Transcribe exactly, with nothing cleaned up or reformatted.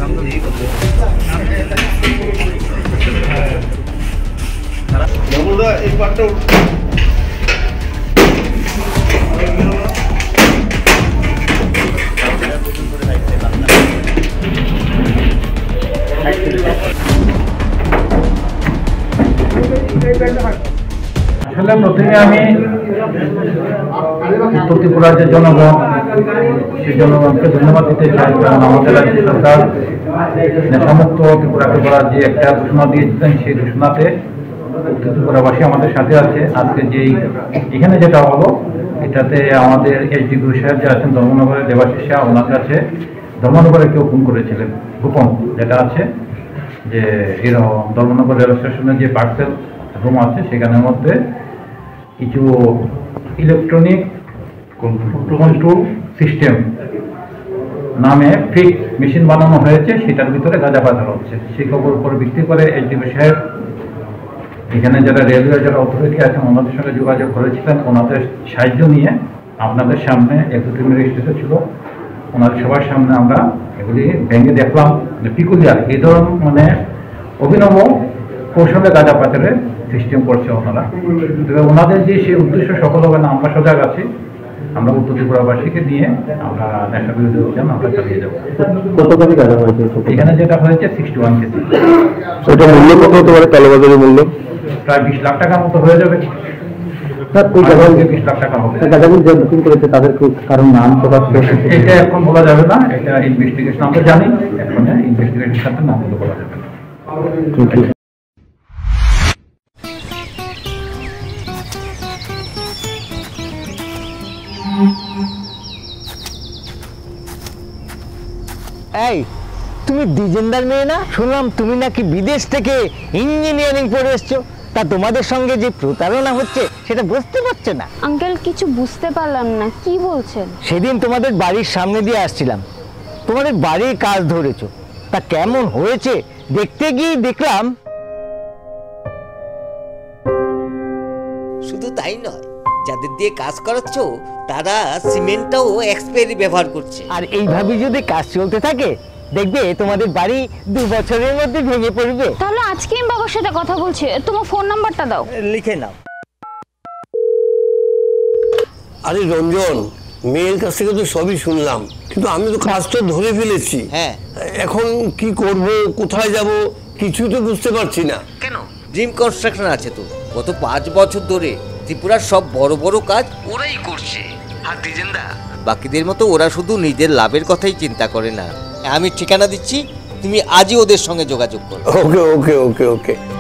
এই পাটটা আসলে প্রথমে আমি উত্তর ত্রিপুরার যে জনগণ সেই জনগণকে ধন্যবাদ দিতে চাই, কারণ আমাদের রাজ্য সরকার নেশামুক্ত ত্রিপুরাকে করার যে একটা ঘোষণা দিয়েছিলেন সেই ঘোষণাতে উত্তর ত্রিপুরাবাসী আমাদের সাথে আছে। আজকে যেই এখানে যেটা হলো এটাতে আমাদের এইচডিপি সাহেব যে আছেন ধর্মনগরের দেবাশিস শাহ, ওনার কাছে ধর্মনগরে কেউ ফোন করেছিলেন গোপন যেটা আছে যে এরকম ধর্মনগর রেল স্টেশনের যে পার্সেল রুম আছে সেখানের মধ্যে কিছু ইলেকট্রনিক কন্ট্রোল সিস্টেম নামে ফিক মেশিন বানানো হয়েছে, সেটার ভিতরে গাঁজা পাচার হচ্ছে। সেই খবর উপর ভিত্তি করে এইচডিপি সাহেব এখানে যারা রেলওয়ে যারা অথরিটি আছেন ওনাদের সঙ্গে যোগাযোগ করেছিলেন। ওনাদের সাহায্য নিয়ে আপনাদের সামনে এক্সিকিউটিভ রেজিস্ট্রেশন ছিল, ওনাদের সবার সামনে আমরা এগুলি ভেঙে দেখলাম যে পিকুলিয়ার এই ধরনের মানে অভিনব কৌশলে গাঁজা পাচারের সিস্টেম করছে ওনারা। তবে ওনাদের যে সেই উদ্দেশ্য সফল হবে না, আমরা সজাগ আছি। আমরা উত্তর ত্রিপুরাবাসীকে নিয়ে আমরা নেশা বিরোধী অভিযান আমরা চালিয়ে যাবো। কত কোটি গাঁজা হয়েছে এখানে? যেটা হয়েছে সিক্সটি ওয়ান কেজি। ওটা মূল্য কত হতে পারে? কালোবাজারের মূল্য প্রায় বিশ লাখ টাকার মতো হয়ে যাবে। বিশ লাখ টাকা হবে। যে বুকিং করেছে তাদের কারণ নাম প্রকাশ এটা এখন বলা যাবে না, এটা ইনভেস্টিগেশন আমরা জানি, এখন ইনভেস্টিগেশন সাথে নামগুলো বলা যাবে না। এই তুমি দ্বিজেন্দার মেয়ে না? শুনলাম তুমি নাকি বিদেশ থেকে ইঞ্জিনিয়ারিং পড়ে এসছো, তা তোমাদের সঙ্গে যে প্রতারণা হচ্ছে সেটা বুঝতে পারছে না? আঙ্কেল কিছু বুঝতে পারলাম না, কি বলছেন? সেদিন তোমাদের বাড়ির সামনে দিয়ে আসছিলাম, তোমাদের বাড়ির কাজ ধরেছো, তা কেমন হয়েছে দেখতে গিয়ে দেখলাম। শুধু তাই নয়, যাদের দিয়ে কাজ করাচ্ছ তারা সিমেন্টটাও এক্সপায়ারি ব্যবহার করছে। আর এইভাবে যদি কাজ চলতে থাকে দেখবে তোমাদের বাড়ি দু বছরের মধ্যে ভেঙে পড়বে। তাহলে আজকে আমি বাবার সাথে কথা বলছি, তোমার ফোন নাম্বারটা দাও। লিখে নাও। আরে রঞ্জন, মেয়ের কাছ থেকে তো সবই শুনলাম, কিন্তু আমি তো কাজটা ধরে ফেলেছি। হ্যাঁ, এখন কি করব, কোথায় যাব কিছুই তো বুঝতে পারছি না। কেন? ড্রিম কনস্ট্রাকশন আছে তো, গত পাঁচ বছর ধরে ত্রিপুরার সব বড় বড় কাজ ওরাই করছে। আর দ্বিজেন্দা বাকিদের মতো ওরা শুধু নিজের লাভের কথাই চিন্তা করে না। আমি ঠিকানা দিচ্ছি, তুমি আজই ওদের সঙ্গে যোগাযোগ করো। ওকে ওকে ওকে ওকে